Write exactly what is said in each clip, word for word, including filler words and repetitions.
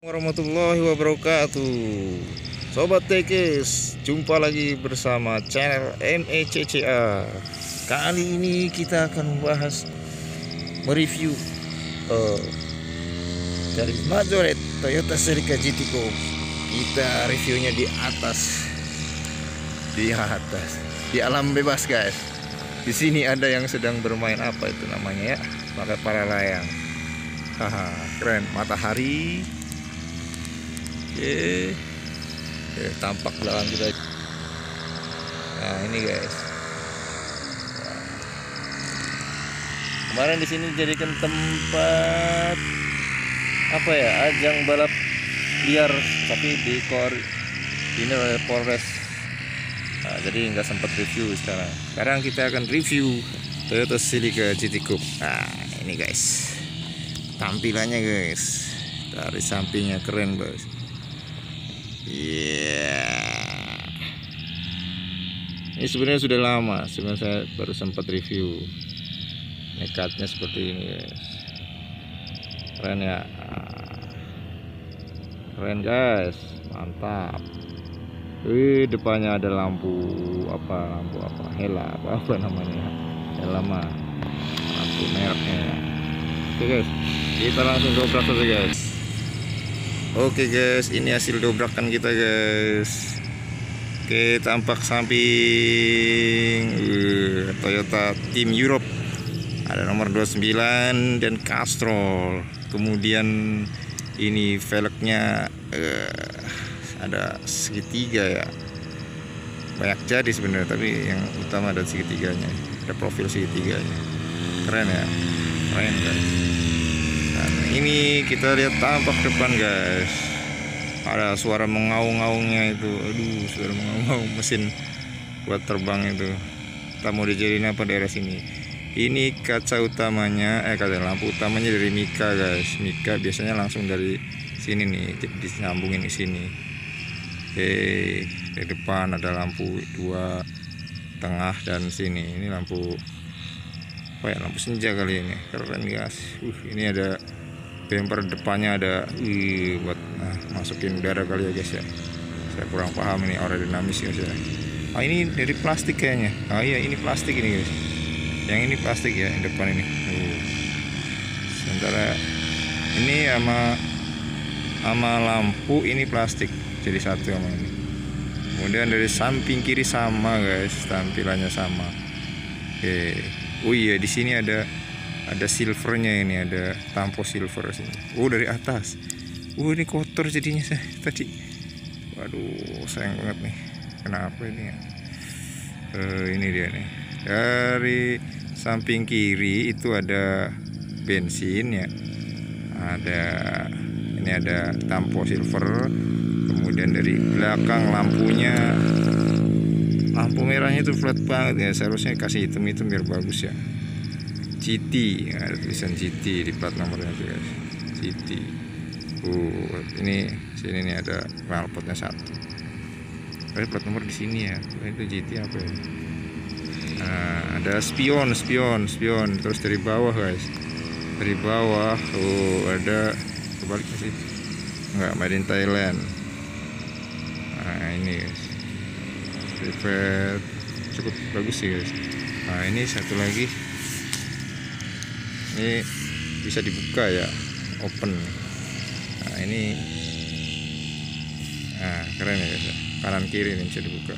Warahmatullahi wabarakatuh. Sobat Tekis, jumpa lagi bersama channel M E C C A. Kali ini kita akan membahas mereview uh, dari Majoret Toyota Celica G T Coupe. Kita reviewnya di atas, di atas, di alam bebas guys. Di sini ada yang sedang bermain apa itu namanya ya? Pakai para layang. Haha, keren. Matahari. Oke, Oke, tampak belakang kita. Nah ini guys, kemarin di sini jadikan tempat apa ya, ajang balap liar, tapi di kor ini oleh Polres. Nah, jadi nggak sempat review sekarang. Sekarang kita akan review Toyota Celica G T Coupe. Nah ini guys, tampilannya guys, dari sampingnya keren guys. Iya, yeah. Ini sebenarnya sudah lama, sebenarnya saya baru sempat review. Nekatnya seperti ini guys. Keren ya, keren guys, mantap. Wih, depannya ada lampu apa, lampu apa, hela apa, apa namanya, hela mah, lampu mereknya. Oke guys, kita langsung dobrak saja guys. Oke guys, ini hasil dobrakan kita guys. Oke, tampak samping uh, Toyota Team Europe, ada nomor dua puluh sembilan dan Castrol. Kemudian ini velgnya uh, ada segitiga ya, banyak jadi sebenarnya, tapi yang utama ada segitiganya, ada profil segitiganya. Keren ya, keren guys. Dan ini kita lihat tampak depan guys, ada suara mengaung-ngaungnya itu. Aduh, suara mengaung-ngaung mesin buat terbang itu. Kita mau dijadiin apa daerah sini. Ini kaca utamanya, eh kaca lampu utamanya dari Mika guys. Mika biasanya langsung dari sini nih, disambungin di sini. Oke, di depan ada lampu dua, tengah dan sini. Ini lampu apa ya, lampu senja kali ini. Keren guys. Uh, ini ada bumper depannya, ada uh, buat nah, masukin udara kali ya guys ya. Saya kurang paham ini aerodinamis guys ya. Ah, ini dari plastik kayaknya. Ah iya, ini plastik ini guys. Yang ini plastik ya, yang depan ini. Uh. Sementara ini sama sama lampu ini plastik, jadi satu sama ini. Kemudian dari samping kiri sama guys, tampilannya sama. Oke. Oh iya, di sini ada ada silvernya, ini ada tampo silver sini. Oh, dari atas. Oh, ini kotor jadinya saya tadi. Waduh, sayang banget nih. Kenapa ini ya? Uh, ini dia nih. Dari samping kiri itu ada bensin ya. Ada ini ada tampo silver. Kemudian dari belakang lampunya, lampu merahnya itu flat banget ya, seharusnya kasih hitam-hitam biar bagus ya. G T, ada tulisan G T di plat nomornya tuh guys, G T. Uh, ini sini nih ada knalpotnya satu. Ada plat nomor di sini ya. Itu G T apa ya? Nah, ada spion, spion, spion. Terus dari bawah guys, dari bawah, oh ada kebaliknya sih, nggak, made in Thailand. Nah ini guys, rivet cukup bagus sih guys. Nah ini satu lagi, ini bisa dibuka ya, open. Nah ini, nah keren ya guys, kanan kiri ini bisa dibuka.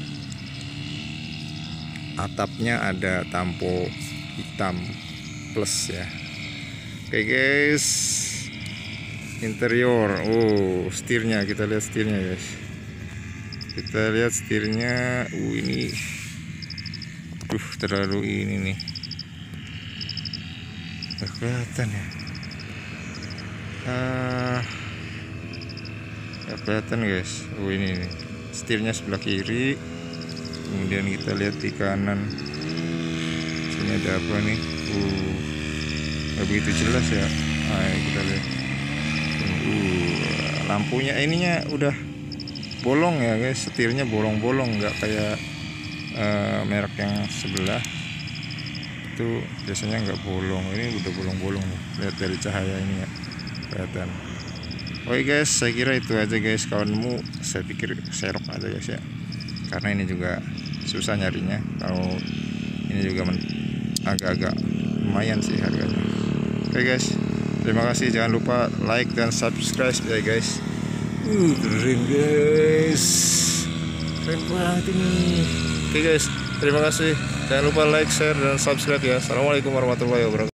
Atapnya ada tampo hitam plus ya. Oke guys, interior, oh setirnya, kita lihat setirnya guys. Kita lihat setirnya, uh ini, duh terlalu ini nih, nggak kelihatan ya, ah nggak kelihatan guys. Oh ini nih, setirnya sebelah kiri. Kemudian kita lihat di kanan, sini ada apa nih, uh nggak begitu jelas ya. Nah kita lihat, uh lampunya ininya udah bolong ya guys, setirnya bolong-bolong, nggak kayak uh, merek yang sebelah itu biasanya nggak bolong. Ini udah bolong-bolong nih, lihat dari cahaya ini ya, kelihatan. Oke guys, saya kira itu aja guys. Kalau nemu saya pikir serok aja guys ya, karena ini juga susah nyarinya. Kalau ini juga agak-agak lumayan sih harganya. Oke guys, terima kasih. Jangan lupa like dan subscribe ya guys. Uh, keren guys, keren banget ini. Oke guys, terima kasih. Jangan lupa like, share, dan subscribe ya. Assalamualaikum warahmatullahi wabarakatuh.